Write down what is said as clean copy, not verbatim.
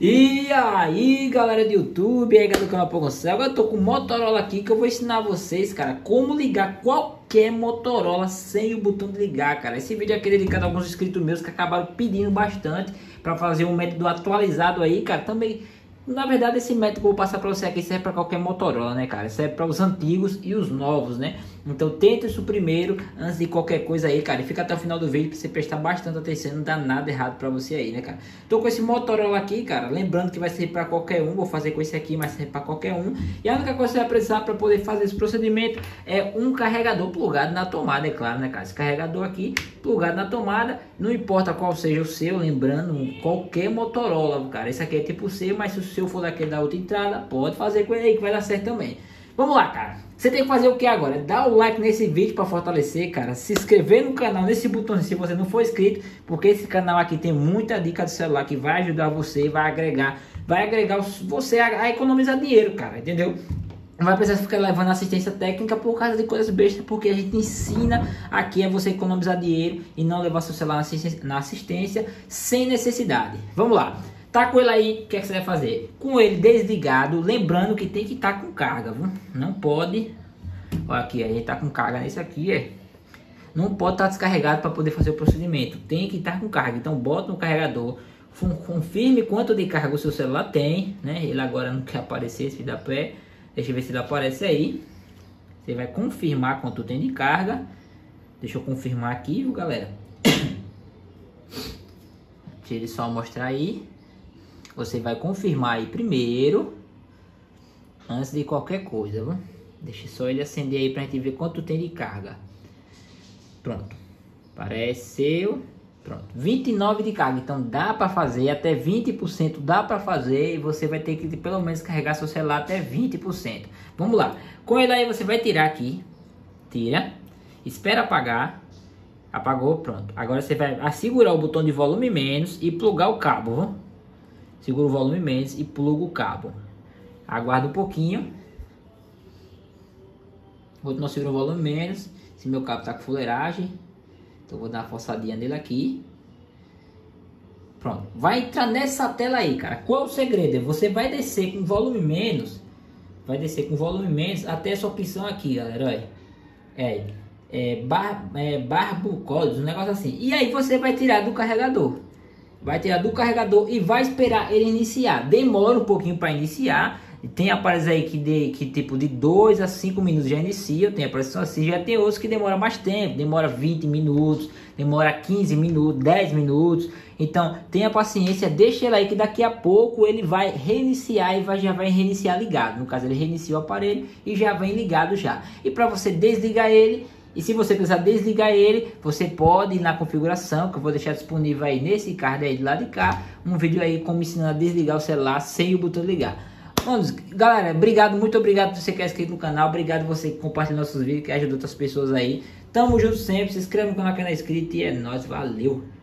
E aí galera do YouTube, aí galera do canal Pogocel, agora eu tô com o Motorola aqui que eu vou ensinar vocês, cara, como ligar qualquer Motorola sem o botão de ligar, cara. Esse vídeo é dedicado a alguns inscritos meus que acabaram pedindo bastante para fazer um método atualizado aí, cara. Também, na verdade, esse método que eu vou passar para você aqui serve para qualquer Motorola, né, cara? Serve para os antigos e os novos, né? Então tenta isso primeiro antes de qualquer coisa aí, cara. E fica até o final do vídeo para você prestar bastante atenção, não dá nada errado para você aí, né, cara? Tô com esse Motorola aqui, cara. Lembrando que vai ser para qualquer um. Vou fazer com esse aqui, mas serve para qualquer um. E a única coisa que você vai precisar para poder fazer esse procedimento é um carregador plugado na tomada, é claro, né, cara? Esse carregador aqui plugado na tomada, não importa qual seja o seu, lembrando, qualquer Motorola, cara. Esse aqui é tipo C, mas se o seu for daquele da outra entrada, pode fazer com ele aí que vai dar certo também. Vamos lá, cara. Você tem que fazer o que agora? Dá o like nesse vídeo para fortalecer, cara. Se inscrever no canal, nesse botão se você não for inscrito, porque esse canal aqui tem muita dica de celular que vai ajudar você, vai agregar você a economizar dinheiro, cara, entendeu? Não vai precisar ficar levando assistência técnica por causa de coisas bestas, porque a gente ensina aqui a você economizar dinheiro e não levar seu celular na assistência sem necessidade. Vamos lá. Tá com ele aí, o que é que você vai fazer? Com ele desligado, lembrando que tem que estar com carga, viu? Não pode, olha aqui, a gente tá com carga nesse aqui, não pode estar descarregado para poder fazer o procedimento, tem que estar com carga. Então bota no carregador, confirme quanto de carga o seu celular tem, né? Ele agora não quer aparecer esse da pé, deixa eu ver se ele aparece aí. Você vai confirmar quanto tem de carga, deixa eu confirmar aqui, viu, galera? Deixa ele só mostrar aí. Você vai confirmar aí primeiro, antes de qualquer coisa, viu? Deixa só ele acender aí pra gente ver quanto tem de carga. Pronto, apareceu. Pronto, 29 de carga, então dá pra fazer, até 20% dá pra fazer. E você vai ter que pelo menos carregar seu celular até 20%. Vamos lá, com ele aí você vai tirar aqui. Tira, espera apagar. Apagou, pronto. Agora você vai segurar o botão de volume menos e plugar o cabo, viu? Segura o volume menos e pluga o cabo. Aguarda um pouquinho. Vou não segurar o volume menos. Se meu cabo tá com fuleiragem, então vou dar uma forçadinha nele aqui. Pronto. Vai entrar nessa tela aí, cara. Qual é o segredo? Você vai descer com volume menos. Vai descer com volume menos até essa opção aqui, galera. Barbucódios, um negócio assim. E aí você vai tirar do carregador. Vai tirar do carregador e vai esperar ele iniciar. Demora um pouquinho para iniciar. Tem aparelhos aí que tipo de 2 a 5 minutos já inicia. Tem aparelhos assim, já tem outros que demora mais tempo. Demora 20 minutos, demora 15 minutos, 10 minutos. Então tenha paciência, deixa ele aí que daqui a pouco ele vai reiniciar e já vai reiniciar ligado. No caso ele reiniciou o aparelho e já vem ligado já. E para você desligar ele, e se você precisar desligar ele, você pode ir na configuração, que eu vou deixar disponível aí nesse card aí do lado de cá, um vídeo aí como ensinando a desligar o celular sem o botão de ligar. Vamos, galera, obrigado, muito obrigado por você que é inscrito no canal, obrigado você que compartilha nossos vídeos, que ajuda outras pessoas aí. Tamo junto sempre, se inscreve no canal que não é inscrito e é nóis, valeu!